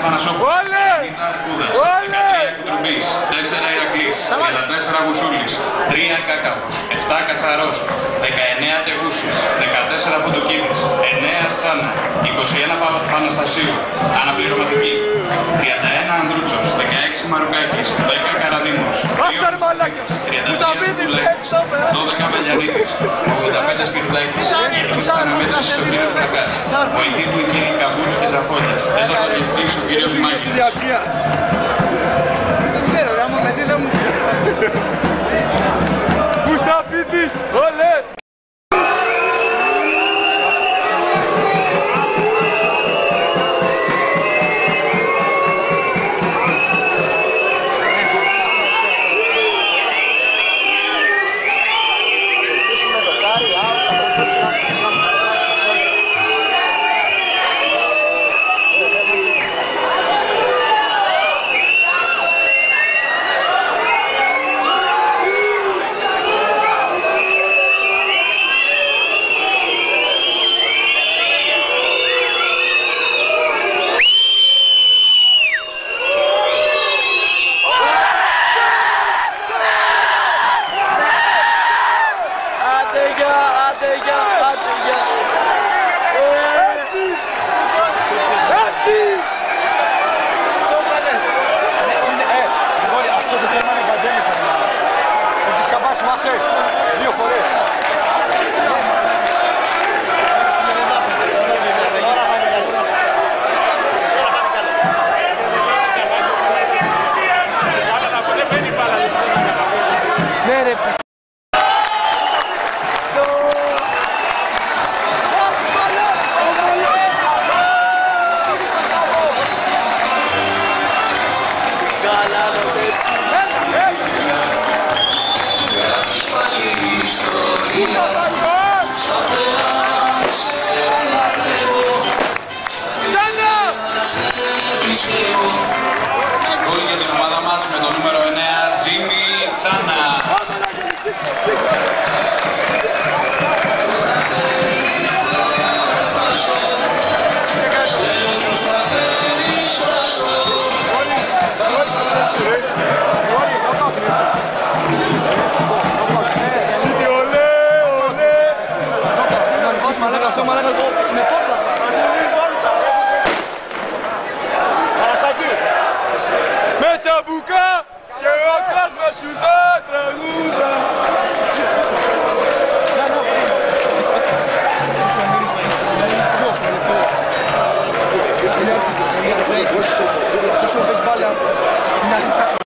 Αθανασόπουλος, 90 Αρκούδας, 13 Κουτρουμπής, 4 Ηρακλής, 34 Γουσούλης, 3 Κάκαβος, 7 Κατσαρός, 19 Τεγούσης, 14 Φωτοκίδης, 9 Τσάνα, 21 Παναστασίου, αναπληρωματική, 31 Ανδρούτσος, 16 Μαρουκάκης, 10 Καραδίμος, 33 Κουδουλάκης, 12 Βελιανίτης, 85 Σπυρουδάκης, η αναμέτρηση ο κύριος Φραγκάς, βοηθοί του οι κύριοι Καμπούρς και Τζαφόλιας, τέταρτος διευθυντής ο κύριος Μάκης. Δεν ξέρω, γάμο, γιατί δεν μου... Μουσταφίδης, ολέ! Δύο φορές. Ναι ρε Γκολ για την ομάδα μας με το νούμερο 9, Τζίμι Τσάνα. Τσαμπουκά και ο άκρας μας σου δά τραγούδα. Είναι άρχιτος, είναι άρχιτος.